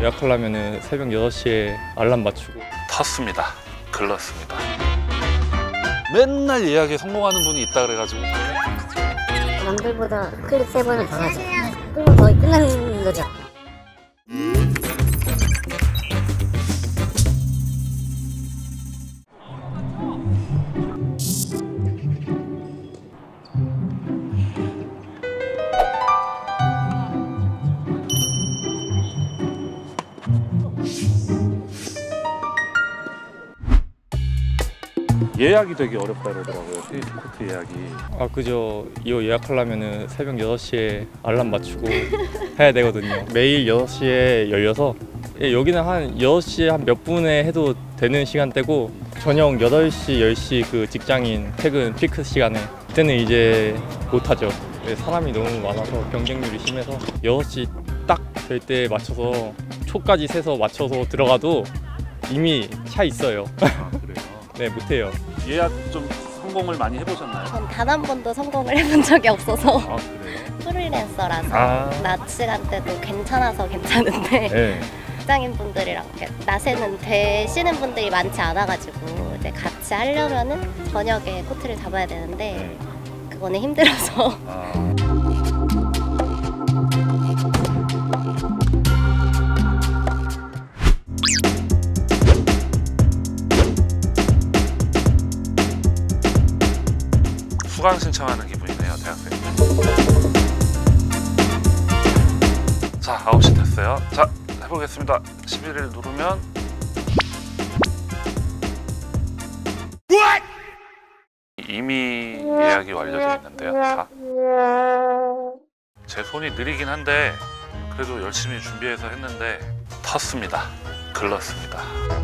예약하려면 새벽 6시에 알람 맞추고 탔습니다. 글렀습니다. 맨날 예약에 성공하는 분이 있다 그래가지고 남들보다 클릭 3번을 더 하죠. 그러면 거의 끝나는 거죠. 예약이 되게 어렵다 그러더라고요. 테니스 코트 예약이. 그죠. 이거 예약하려면 새벽 6시에 알람 맞추고 해야 되거든요. 매일 6시에 열려서 여기는 한 6시에 한 몇 분에 해도 되는 시간대고 저녁 8시, 10시 그 직장인 퇴근 피크 시간에 그때는 이제 못하죠. 사람이 너무 많아서 경쟁률이 심해서 6시 딱 될 때 맞춰서 초까지 세서 맞춰서 들어가도 이미 차 있어요. 그래요? 네, 못해요. 예약 좀 성공을 많이 해보셨나요? 전 단 한 번도 성공을 해본 적이 없어서 그래요? 프리랜서라서 낮 시간대도 괜찮아서 괜찮은데 네. 직장인 분들이랑 이렇게 낮에는 되시는 분들이 많지 않아가지고 이제 같이 하려면은 저녁에 코트를 잡아야 되는데 그거는 힘들어서 수강 신청하는 기분이네요, 대학생. 자, 9시 됐어요. 자, 해보겠습니다. 11일 누르면 이미 예약이 완료되어 있는데요. 자, 제 손이 느리긴 한데 그래도 열심히 준비해서 했는데 텄습니다. 글렀습니다.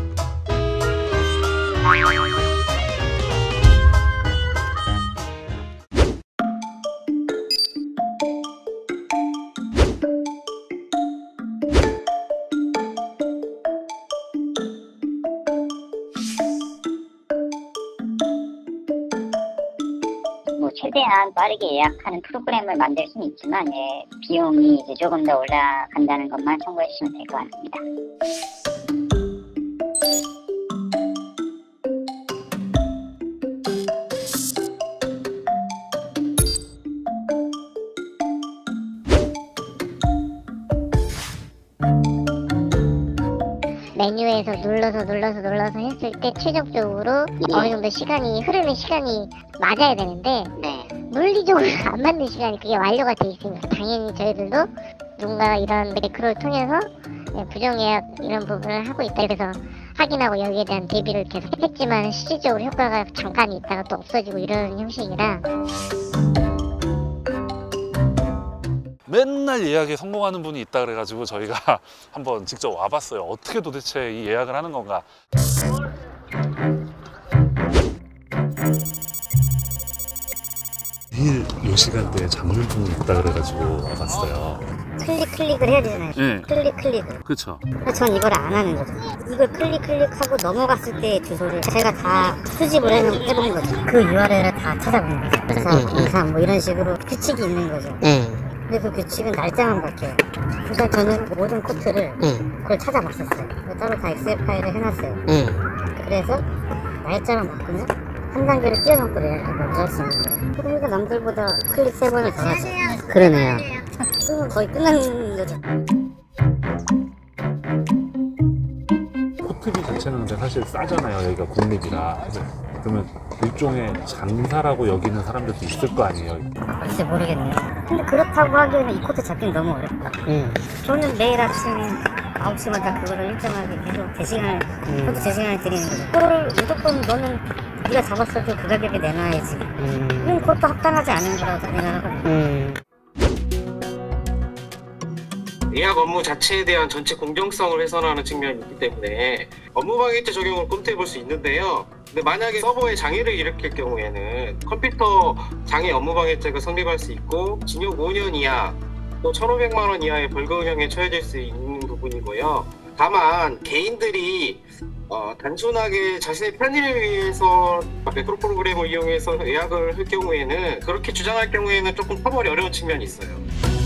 최대한 빠르게 예약하는 프로그램을 만들 수는 있지만 비용이 이제 조금 더 올라간다는 것만 참고해 주시면 될 것 같습니다. 메뉴에서 눌러서 했을 때 최종적으로 어느 정도 흐르는 시간이 맞아야 되는데 물리적으로 안 맞는 시간이 그게 완료가 돼 있으니까 당연히 저희들도 누군가 이런 매크로를 통해서 부정예약 이런 부분을 하고 있다. 그래서 확인하고 여기에 대한 대비를 계속 했지만 실질적으로 효과가 잠깐 있다가 또 없어지고 이런 형식이라 맨날 예약에 성공하는 분이 있다 그래가지고 저희가 한번 직접 와봤어요. 어떻게 도대체 이 예약을 하는 건가. 매일 요 시간대에 잡는 분이 있다 그래가지고 와봤어요. 클릭을 해야 되잖아요. 네. 클릭. 그쵸. 전 이걸 안 하는 거죠. 이걸 클릭하고 넘어갔을 때 주소를 제가 다 수집을 해본 거죠. 그 URL을 다 찾아본 거죠. 그래서 이상 뭐 이런 식으로 규칙이 있는 거죠. 근데 그 규칙은 날짜만 바뀌어요. 그러니까 저는 모든 코트를 그걸 찾아봤었어요. 따로 다 엑셀 파일을 해놨어요. 그래서 날짜만 바꾸면 한 단계를 뛰어넘고 먼저 할 수 있는 거예요. 그러니까 남들보다 클릭 3번을 더 하죠. 그러네요. 그러면 거의 끝나는 거죠. 코트비 자체는 근데 사실 싸잖아요. 여기가 국립이라. 그러면 일종의 장사라고 여기는 사람들도 있을 거 아니에요. 글쎄 모르겠네요. 근데 그렇다고 하기에는 이 코트 잡기는 너무 어렵다. 저는 매일 아침 9시마다 그거를 일정하게 계속 코트 제시간을 드리는 거죠. 그거를 무조건 너는 네가 잡았어도 그 가격에 내놔야지. 이건 그것도 합당하지 않은 거라고 생각하거든요. 예약 업무 자체에 대한 전체 공정성을 훼손하는 측면이 있기 때문에 업무방해죄 적용을 검토해 볼 수 있는데요. 근데 만약에 서버에 장애를 일으킬 경우에는 컴퓨터 장애 업무방해죄가 성립할 수 있고 징역 5년 이하 또 1,500만 원 이하의 벌금형에 처해질 수 있는 부분이고요. 다만 개인들이 단순하게 자신의 편의를 위해서 매크로 프로그램을 이용해서 예약을 할 경우에는 그렇게 주장할 경우에는 조금 처벌이 어려운 측면이 있어요.